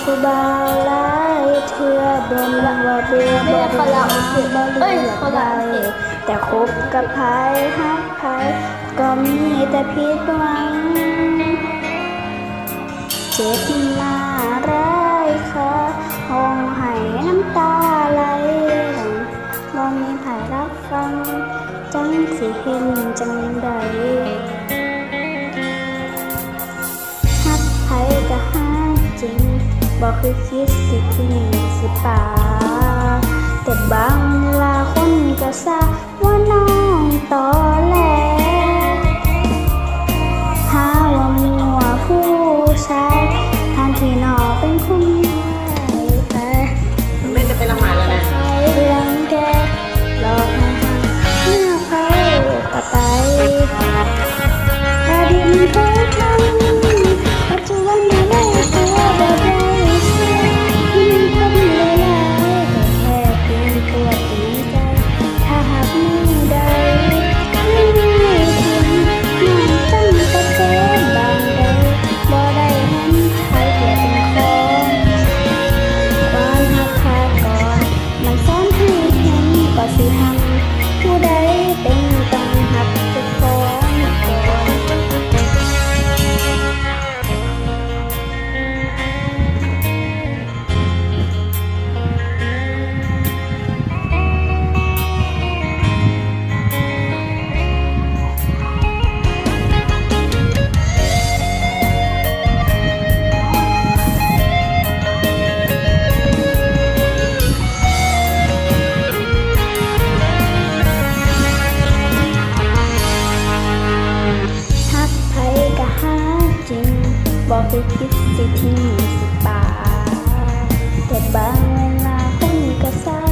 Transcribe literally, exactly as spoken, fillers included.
ผู้บ่าวหลายเทื่อบ่นว่าเบื่อบ่ได้บ่เลือกได้แต่คบกับไผฮักไผก็มีแต่ผิดหวังเจ็บมาร้ายค่ะห้องให้น้ำตาไหลบ่มีไผรับฟังจังสิเห็นจังใดฮักไผก็ฮักจริงบ่คือคิดสิทิ้งสิป่าแต่บางเวลาคนก็ซาว่าน้องตอแหลหาว่ามัวผู้ชายทานที่น้องเป็นคนแพ้ไม่จะไปละหมาดแล้วนะใครรังแกหลอกให้หักเมื่อเขากระต่ายอดีตเคยทำปัจจุบันไม่ได้ตัวแบบใดเสียยิ่งคนเลวร้ายแค่เพียงตัวตีใจถ้าหากมือใดไม่ได้ทิ้งน้องตั้งแต่เกิดบางใดบ่ได้เห็นใครเปลี่ยนเป็นของก่อนหักขาก่อนมันสอนให้เห็นก็สิหักผู้ใดเป็นต้องหักเจ้าของก่อนบอกคือคิดสิทิ้งสิป่าแต่บางเวลาคนก็เศร้า